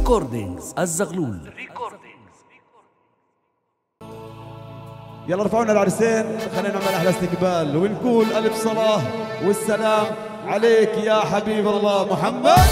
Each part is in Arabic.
ريكوردينجز الزغلول. يلا رفعونا العرسين، خلينا نعمل احلى استقبال ونقول الف صلاه والسلام عليك يا حبيب الله محمد.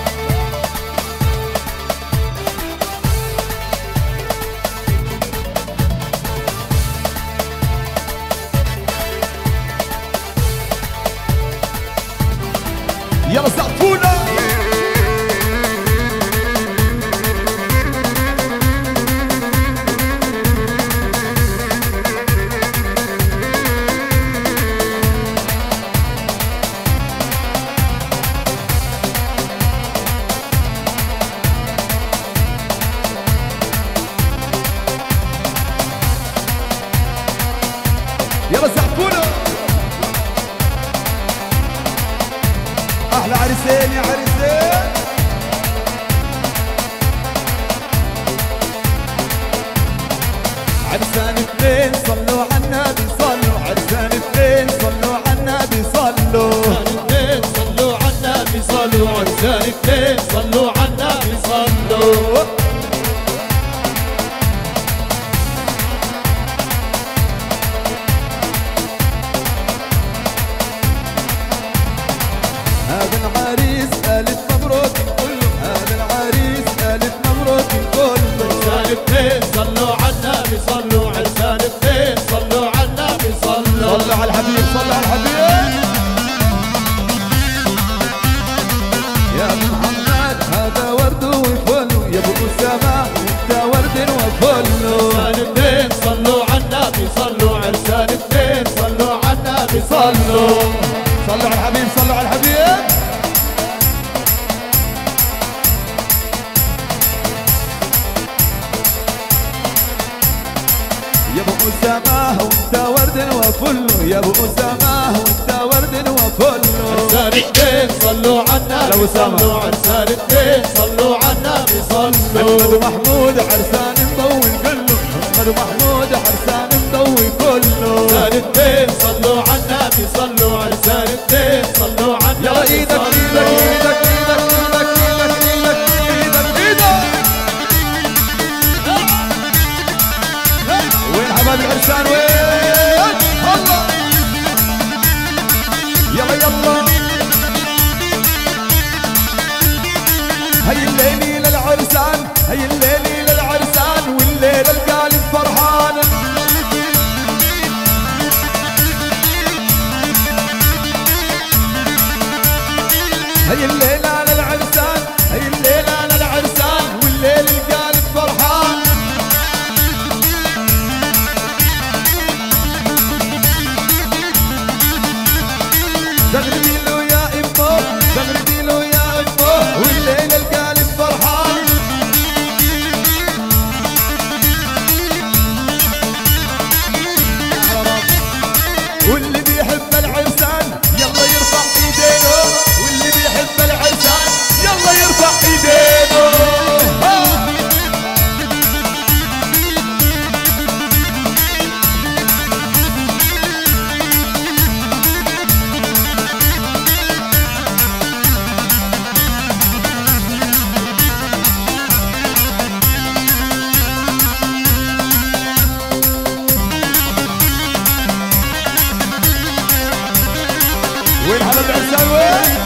يلا سقفونا. يلا سقفونا. احلى عرسين يا عرسين. عرسان اثنين صلوا على النبي صلوا، عرسان اثنين صلوا على النبي صلوا، عرسان اثنين صلوا على النبي صلوا، عرسان اثنين صلوا على النبي صلوا. هذا العريس ألف مبروك كله، هذا العريس ألف مبروك كله. عرسان اثنين صلوا على النبي صلوا، عرسان اثنين صلوا على النبي صلوا. صلوا على الحبيب، صلوا على الحبيب يا ابو محمد. هذا ورد وفل يا ابو اسامه، انت ورد وفل. عرسان اثنين صلوا على النبي صلوا، عرسان اثنين صلوا على النبي صلوا. صلوا على الحبيب، صلوا على الحبيب. يا ابو اسامه وانت ورد وفل، يا ابو اسامه وانت ورد وفل. عرسان اثنين صلوا على النبي صلوا، عرسان اثنين صلوا على النبي صلوا. محمد ومحمود عرسان مضوي كله، محمد ومحمود عرسان مضوي كله. عرسان اثنين صلوا على النبي صلوا، عرسان اثنين صلوا على النبي. يلا ايدك ايدك ايدك ايدك ايدك ايدك ايدك ايدك. وين حبايب العرسان وين؟ الله يلا يلا. هي الليلة للعرسان، هي الليلة للعرسان، والليلة القالب فرحان. هي الليلة للعرسان، هي الليلة للعرسان، والليل القالب فرحان. زغردي له يا امه، زغردي له يا امه، والليل القالب فرحان. واللي بيحب العرسان يلا يرفع ايدينه، واللي بيحب العرسان يلا يرفع ايدينه. وين حبايب العرسان وين؟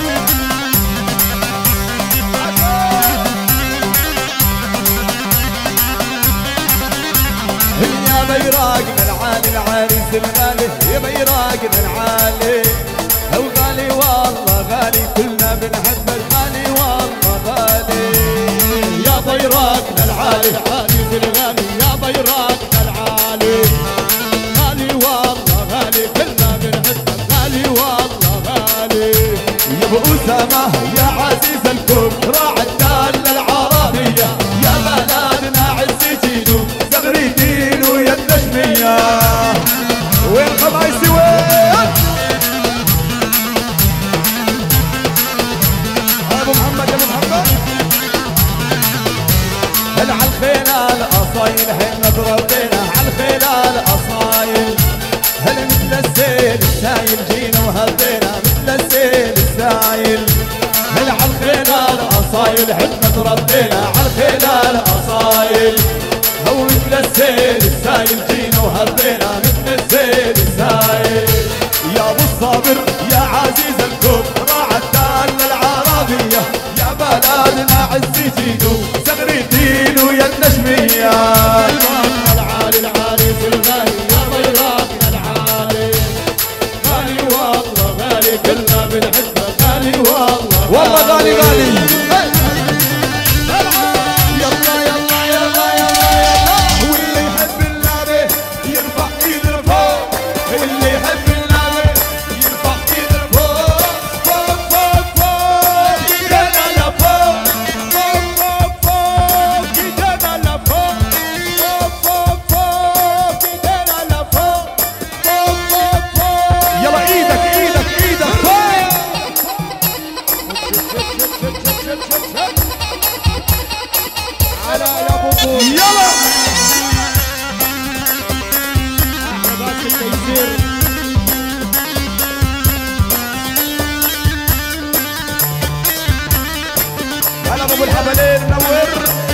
يا بيراقنا العالي العريس الغالي، يا بيراقنا العالي وغالي والله غالي، كلنا بنحب الغالي والله غالي. يا بيراقنا العالي العريس الغالي، يا بيراقنا العالي غالي والله غالي، كلنا بنحبك غالي والله غالي. يا ابو اسامه يا عزيز الكون، راعي الدالة العربية، يا بلدنا عز جيدو زغريدين ويا النجمية. وين خمايسي وين؟ ابو محمد يا ابو محمد. هل على الخيلال اصايل هنا تربينا، على الخيلال اصايل هل مثل السيل السايل جينا وهدينا، مثل السيل السايل هل على الخيلال اصايل. الاصايل حنا تربينا عالخيل الاصايل هو مثل السيل السايل جينا وهربينا مثل السيل السايل يا ابو الصابر يا عزيز الكوب راعى الدالة العربية يا بلدنا عز جيدو صغر الدين ويا النجمية العالي العريس الغالي يا بيراقنا العالي غالي والله غالي كلنا بنحبه غالي والله غالي غالي هلا ابو الحبلين منور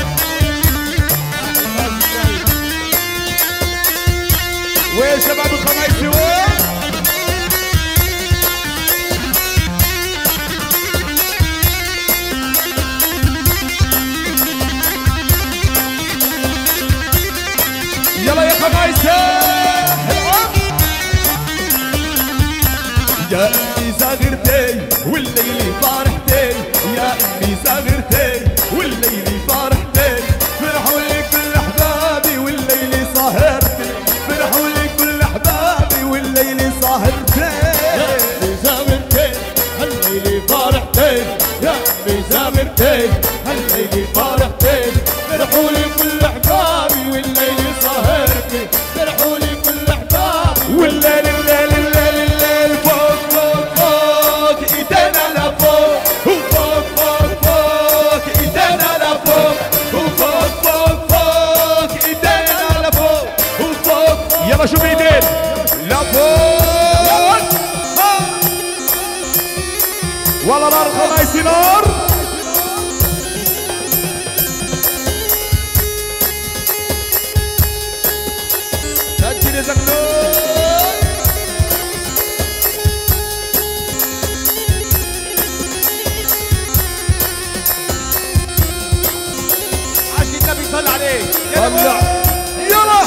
وين شباب الخميسي وين يلا يا خميسي يا امي صغرتي والليل فرحتي يا امي صغرتي والليل فرحتي فرحوا لي كل احبابي والليل سهرتي فرحوا لي كل احبابي والليل سهرتي يا امي صغرتي هالليل فرحتي يا امي صغرتي هالليل فرحتي فرحوا لي كل احبابي والليل سهرتي فرحوا لي كل احبابي والليل الليل الليل الليل فوق فوق فوق ايدينا لفوق وفوق فوق فوق ايدينا لفوق وفوق فوق فوق ايدينا لفوق وفوق يلا شوف ايدين لفوق والله نار الخميسي نار سجل يا زغلول عشان النبي صلى عليه يلا يلا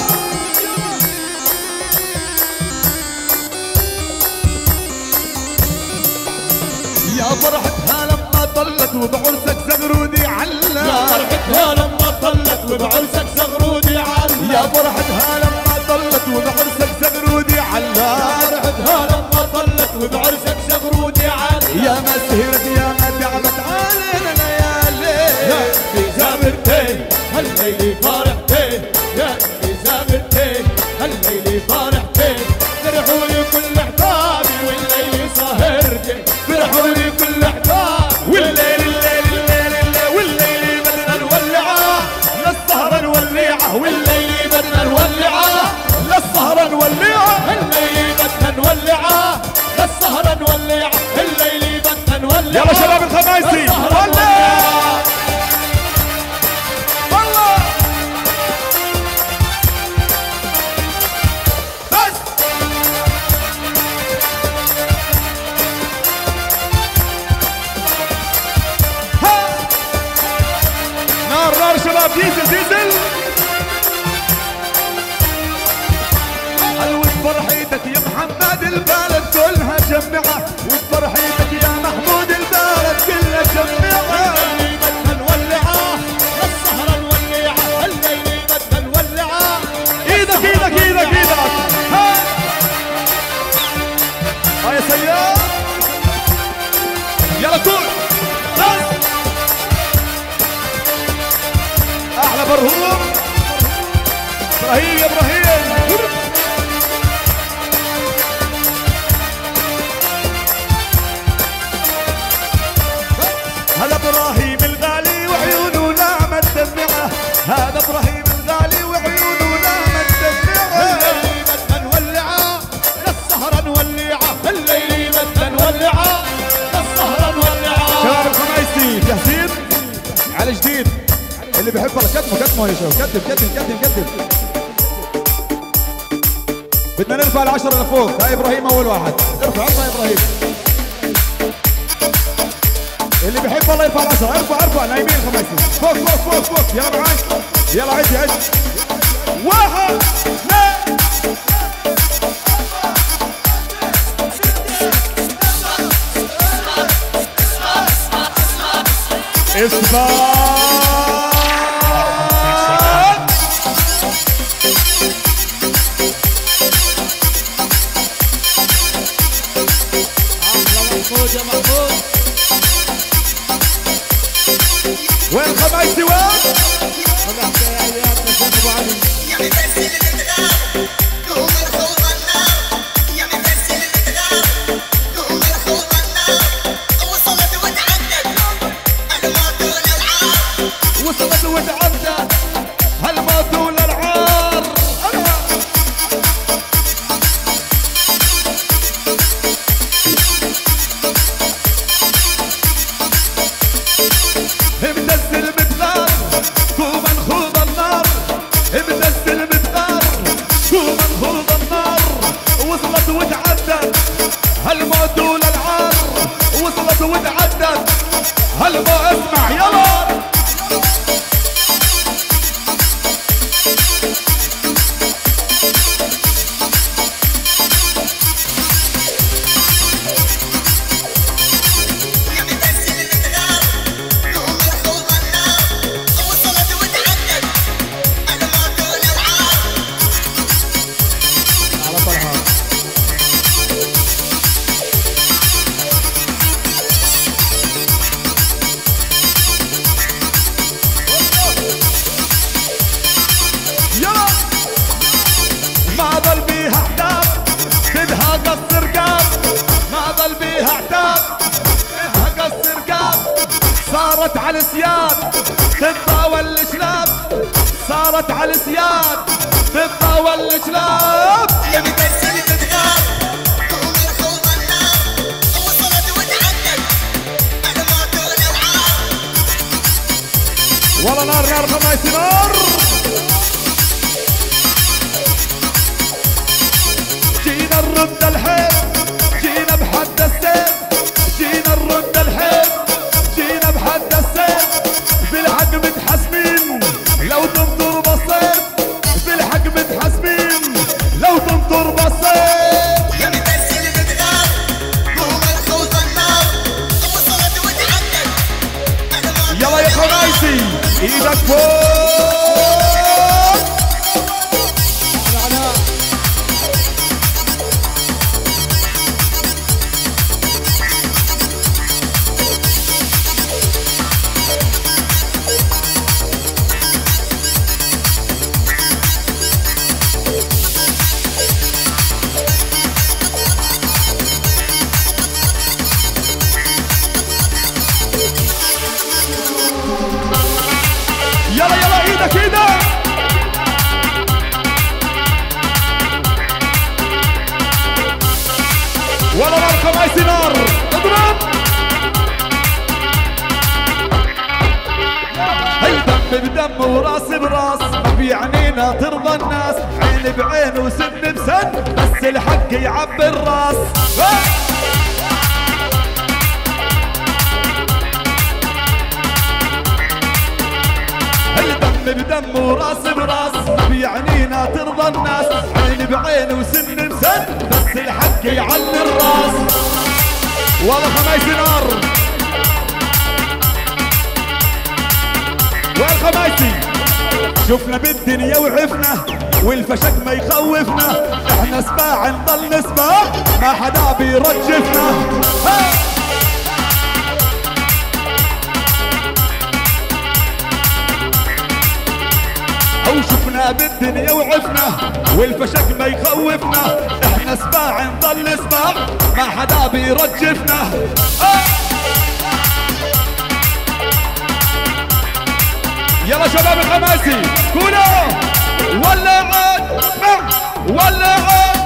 يا فرحتها لما طلت وبعرسك زغرودي علا يا فرحتها لما طلت وبعرسك زغرودي علا يا فرحتها لما طلت وبعرسك زغرودي علا فرحتها لما طلت وبعرسك زغرودي علا يا ما سهرت يا ما تعبت علينا ليالي يا امي زغرتي هالليل فرحتي يا امي زغرتي هالليل فرحتي فرحوا لي كل احبابي والليل سهرتي فرحوا لي كل احبابي والليل الليل الليل الليل والليل بدنا نولعه للسهرة نولعه والليل بدنا نولعه للسهرة نولعه الليل بدنا نولعه للسهرة نولعه الليل بدنا نولعه يلا شباب الخميسي ولع والله بس ها نار نار شباب ديزل ديزل حلوة فرحيتك يا محمد البلد كلها جمعة وفرحيتك يا محمود البلد كلها جمعة الليل بدنا نولعه للسهرة نولعه الليل بدنا نولعه ايدك ايدك ايدك ايدك ها يا سيار يلا كل بس احلى برهوم ابراهيم يا ابراهيم هذا ابراهيم الغالي وعيونه ناعمة تدمعه هذا ابراهيم الغالي وعيونه ناعمة تدمعه الليل بدنا نولعه للسهرة نولعه الليل بدنا نولعه للسهرة نولعه شباب الخميسي جاهزين؟ على جديد اللي بيحب كتمه يا شباب، كتم. بدنا نرفع ال10 لفوق. هاي ابراهيم اول واحد، ارفع يا ابراهيم. اللي بيحب الله يرفع ال10، ارفع نايمين خماسي. فوق يلا معاي، يلا عد. 1 2 اثبات. يا محمود وين خمايسي وين؟ انا حكايات لشيخ ابو علي يا مدرسة الاتغاب قوم الخوض النار، يا مدرسة الاتغاب قوم الخوض النار، وصلت وتعدت الموت والعار، وصلت وتعدت هالموت والعار. مدزل بتغار قوم نخوض النار، مدزل بتغار قوم نخوض النار، وصلت وتعدت هالموت والعار، وصلت وتعدت هالموت. اسمع يلا ما ضل بيها احداث بدها قص رقاب، ما ضل بيها احداث بدها قص رقاب، صارت على السياد تتطاول الشلاب، صارت على السياد تتطاول الشلاب. يا مدرسة الاتغاب قوم الخوض النار، وصلت وتعدت الموت والعار. والله نار خمايسي نار. جينا نرد الحيل جينا بحد السيف، جينا نرد الحيل جينا بحد السيف، بالحق متحاسبين لو تنطر بصيف، بالحق متحاسبين لو تنطر بصيف. يا مدرسة الاتغاب قوم الخوض النار، وصلت وتعدت الموت. يلا يا خمايسي ايدك فوق. يلا ايدك ولا نار خمايسي نار. اضرب هي دم بدم وراس براس، ما في عنينا ترضى الناس، عين بعين وسن بسن بس الحق يعبي الراس. بدم وراس براس، ما بيعنينا ترضى الناس، عين بعين وسن بسن بس الحق يعلي الراس. والله خمايسي نار. والخمايسي شفنا بالدنيا وعفنا والفشك ما يخوفنا، احنا سباع نضل نسباع ما حدا بيرجفنا. او شفنا بالدنيا وعفنا والفشك ما يخوفنا، احنا سباع نضل سباع ما حدا بيرجفنا. يلا شباب الخماسي كلوا ولعت ولعت.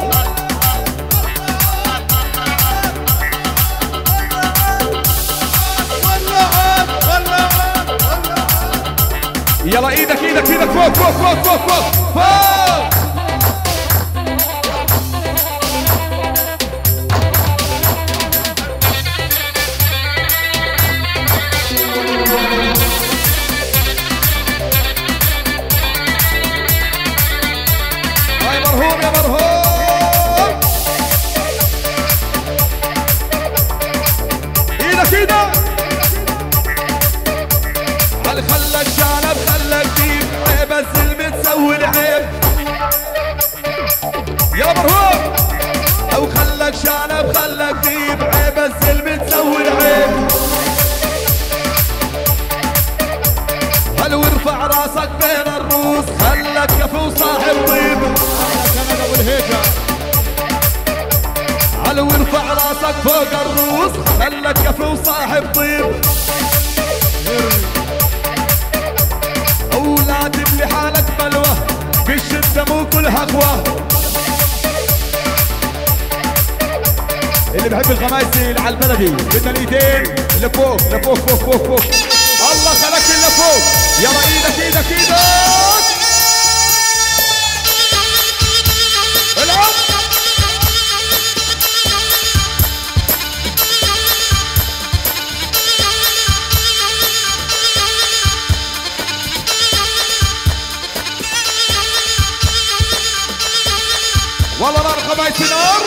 يلا ايدك ايدك ايدك فوق فوق فوق فوق فوق فوق. يا مرهوم يا مرهوم، ايدك ايدك. هل خلك شنب خلك ديب عيب الزلمة تسوي العيب يا مرهوم، او خلك شنب خلك ديب عيب الزلمة تسوي العيب. هل وارفع راسك بين الروس خلك كفو صاحب طيب. كندا والهيجة. هل وارفع راسك فوق الروس خلك كفو صاحب طيب. اولاد اللي حالك بلوه بالشدة مو كلها اخوه. اللي بحب الخمايسي على البلدي بدنا الايدين لفوق لفوق فوق فوق فوق. الله خلك اللي فوق. يلا ايدك ايدك ايدك. العب. والله نار خمايسي نار.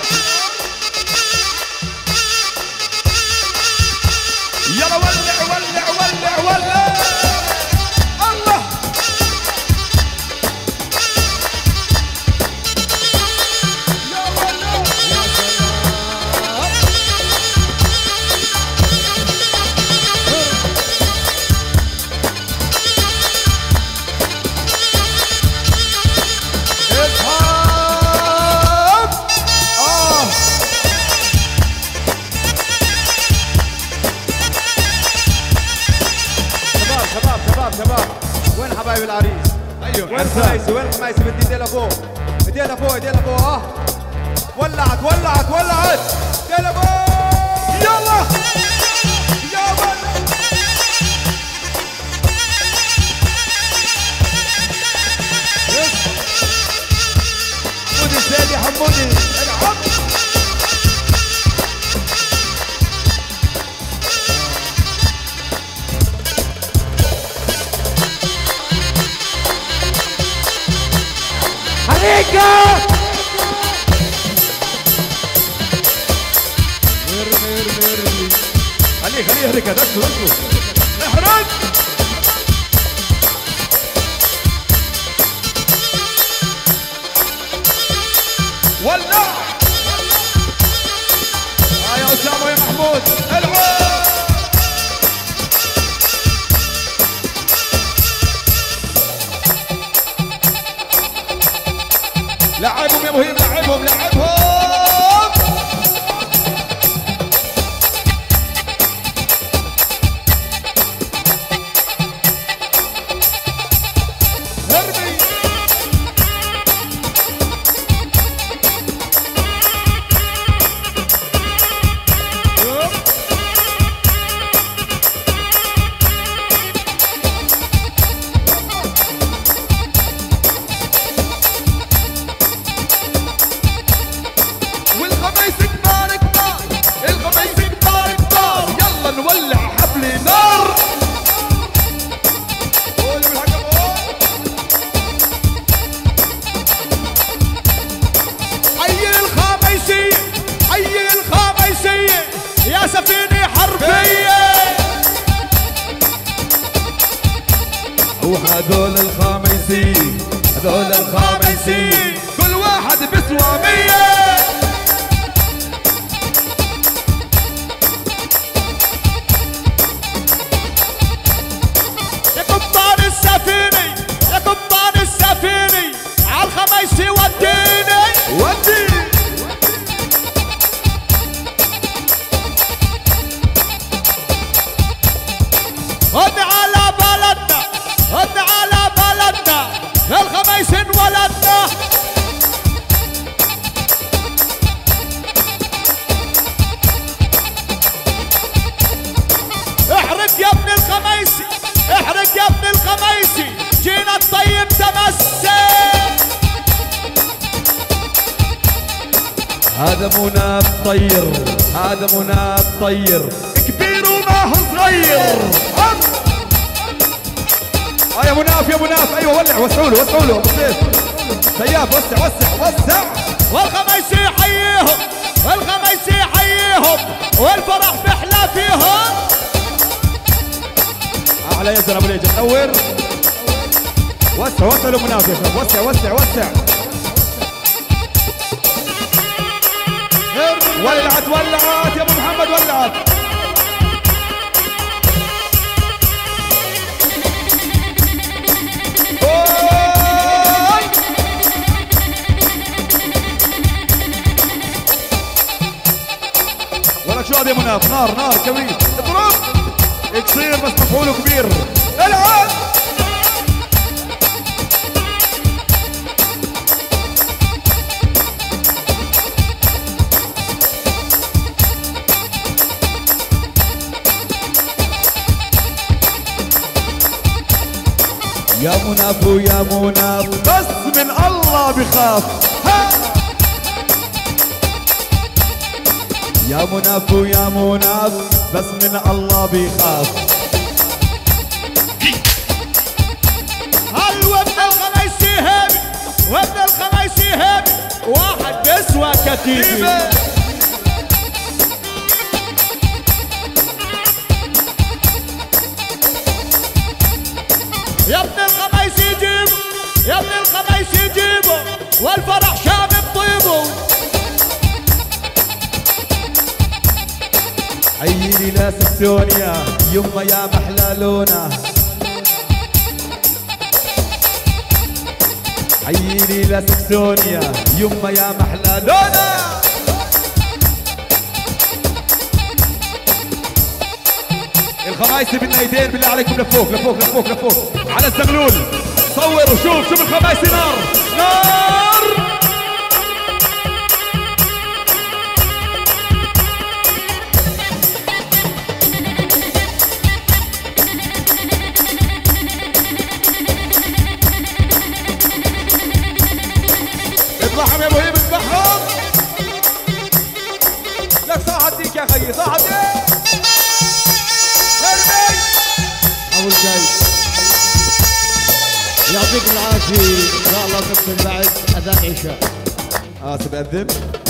يلا ولع ولع ولع ولع. الله يا ولع يا شباب وين حبايب العريس؟ ايوه وين خمايسي؟ وين خمايسي؟ بدي ايديها لفوق، ايديها لفوق، ايديها لفوق. ولعت ولعت ولعت، ايديها لفوق. يلا يا ولد حمودي سيدي حمودي العب. حريقة. خليه يهرق دخله احرق. ولع. يا اسامه يا محمود العب. لعبهم يا مهيب لعبهم لعبهم. هربي. سفينة حربية. وهذول الخامسين هذول الخامسين كل واحد بسوى 100. يا قبطان السفينة يا قبطان السفينة عالخميسي وديني وديني. هد على بلدنا هد على بلدنا الخميس انولدنا. هذا مناف طير، هذا مناف طير، كبير وما هو صغير. يا مناف يا مناف، ايوه ولع، وسعوا له وسعوا له ابو سيف. سياف وسع وسع وسع. والخميسي يحييهم، والخميسي يحييهم، والفرح بحلى فيهم. على يزن ابو ليجن نور. وسع وسع له مناف يا شباب، وسع وسع وسع. ولعت ولعت يا ابو محمد ولعت. ولك شو هذا يا مناف؟ نار نار كبير، اضرب كثير بس مفعوله كبير. العب يا مناف ويا مناف بس من الله بخاف. يا مناف ويا مناف بس من الله بيخاف. هل وابن الخميسي هابي، وابن الخميسي هابي، واحد بيسوى كتيبة. يا ابن الخميسي جيبه، يا ابن الخميسي جيبه، والفرح شامم طيبه. حييلي لا سكسونيا يما يا محلى لونا، حييلي لا سكسونيا يما يا محلى لونا. الخمايسي بدنا ايدين بالله عليكم لفوق لفوق لفوق لفوق على الزغلول. صور وشوف شوف الخمايسي نار نار. اطلعهم يا ابو هيب اذبحهم. لك صاحة ديك يا خيي صاحة ديك. أول شيء يعطيكم العافية، إن شاء الله نكمل بعد أذان عشاء. اسف اذن.